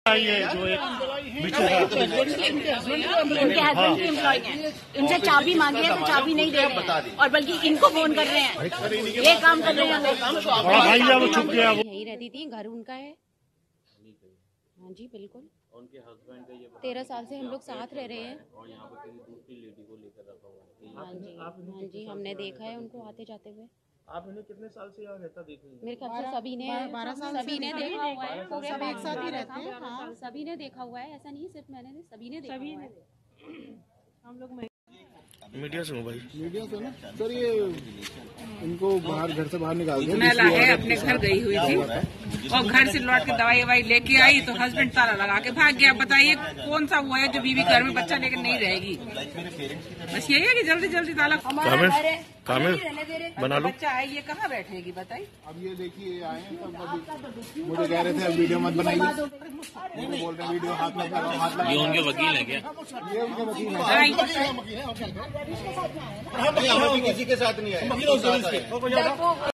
जो एक इनके हस्बैंड की एम्प्लॉय हैं, इनसे चाबी मांगी है तो चाबी नहीं दे रहे हैं और बल्कि इनको फोन कर रहे हैं, ये काम कर रहे हैं। भाई वो छुप गया, वो यही रहती थी, घर उनका है। हाँ जी बिल्कुल। उनके हस्बैंड का ये 13 साल से हम लोग साथ रह रहे हैं। और यहाँ पर किसी दूसरी लेडी को लेकर रखा हुआ है। हाँ जी हमने देखा है उनको आते जाते हुए। आप इन्हें कितने साल से यहाँ रहता देख रहे हैं? मेरे ख्याल से सभी ने 12 साल सभी ने देखा हुआ है, पूरे सब एक साथ ही रहते हैं। हाँ। सभी ने देखा हुआ है, ऐसा नहीं सिर्फ मैंने नहीं, सभी ने देखा हुआ है। हम लोग मीडिया से हूँ भाई। मीडिया से ना सर, ये इनको बाहर घर से बाहर निकाल दिया। महिला है, अपने घर गई हुई थी और घर से लौट के दवाई ववाई लेके आई तो हस्बैंड ताला लगा के भाग गया। बताइए कौन सा हुआ है जो बीवी घर में बच्चा लेकर नहीं रहेगी। बस यही है कि जल्दी जल्दी ताला कामिल बना लो। बच्चा है, ये कहाँ बैठेगी बताइए। अब ये देखिए आए हैं सब, अभी मुझे कह रहे थे अब वीडियो मत बनाइए, बोल रहे हैं वीडियो हाथ में लगाओ, हाथ लगाओ। ये उनके वकील हैं क्या? ये उनके वकील हैं। किसी के साथ नहीं है।